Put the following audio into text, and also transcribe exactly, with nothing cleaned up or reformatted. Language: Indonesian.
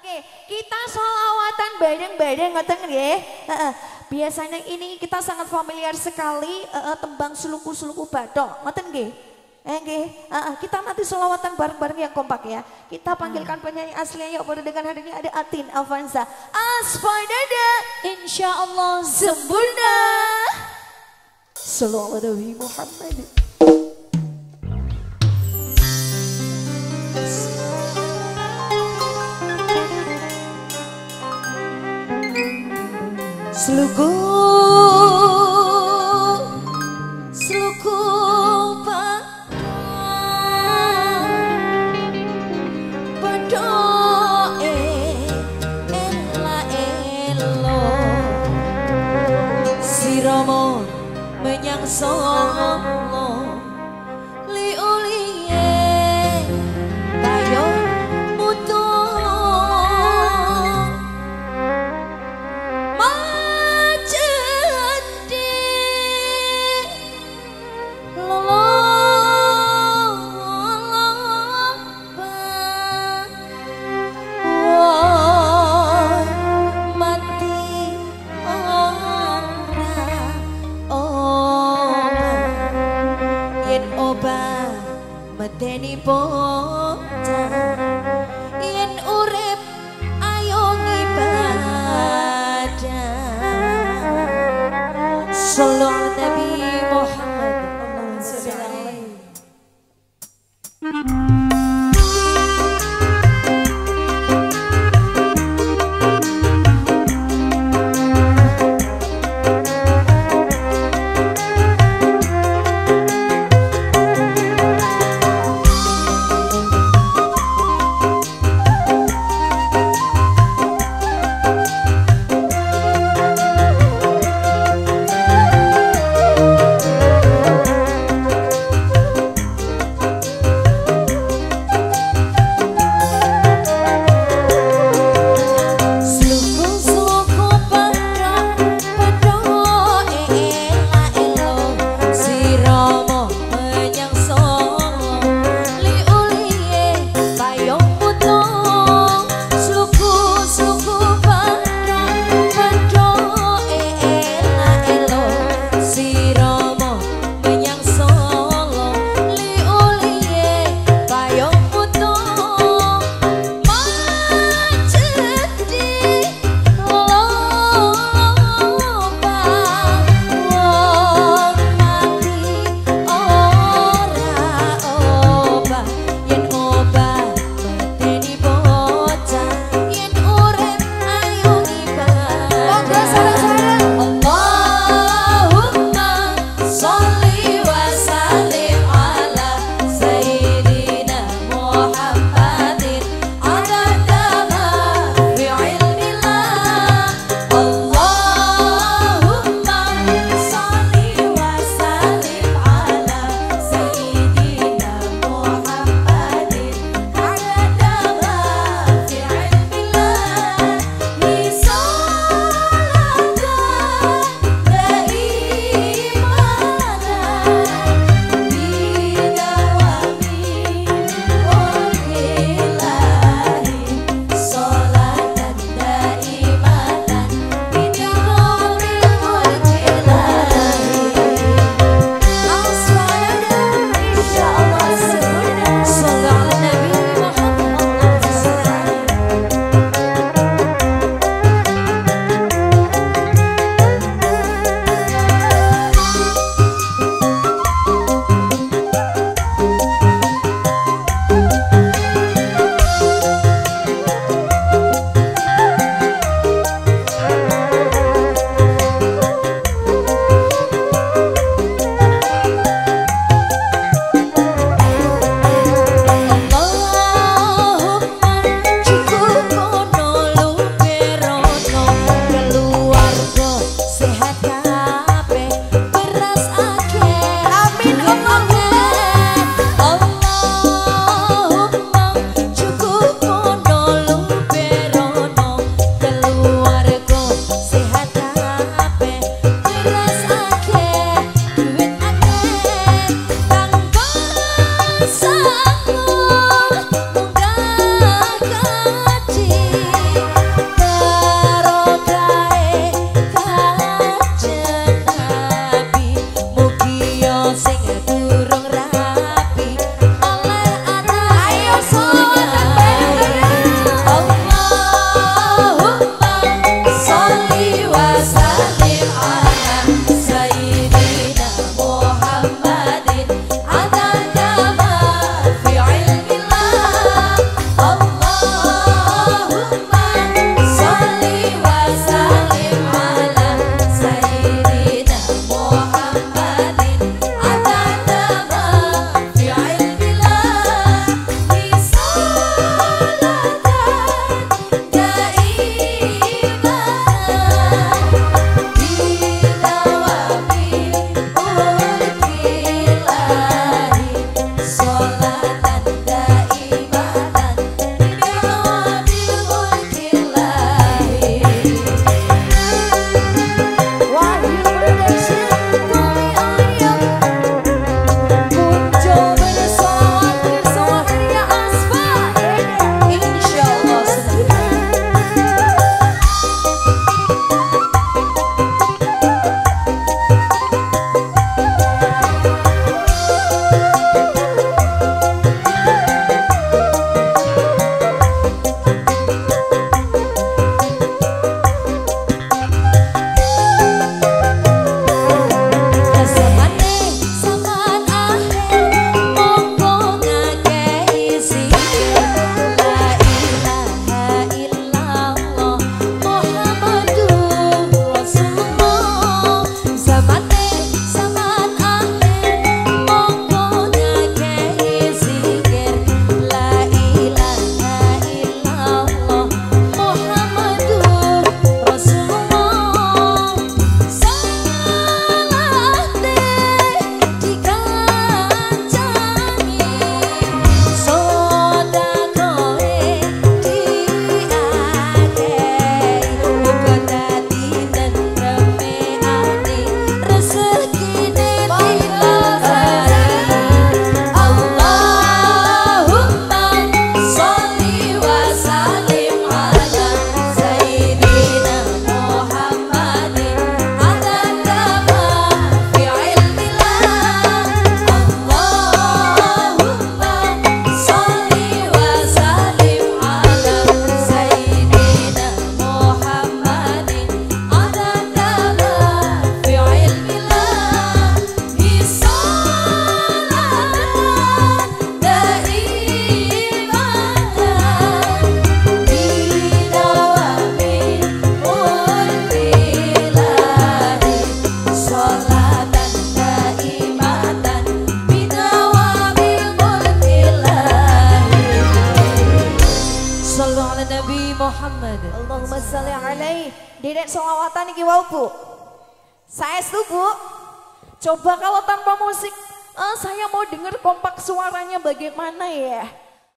Oke, kita sholawatan bareng-bareng ngoten nggih. Heeh. Biasanya ini kita sangat familiar sekali uh, tembang suluku-suluku bathok. Ngoten nggih. Eh nggih. Uh, kita nanti sholawatan bareng-bareng yang kompak ya. Kita panggilkan penyanyi aslinya yuk pada dengan hari ini ada Atin Avanza. Asfardada insyaallah sempurna. Sallallahu alaihi Muhammad. Seluku, seluku padha ela elo sirama menyang sono li uliye tayo mutu medeni bocah yen urip ayo ngibadah sallallahu nabi Muhammad Allahumma sholli alaihi. Nabi Muhammad. Allahumma sholli alaihi. Dedek selawatan iki wau Bu. Saestu Bu. Coba kalau tanpa musik, eh, saya mau dengar kompak suaranya bagaimana ya?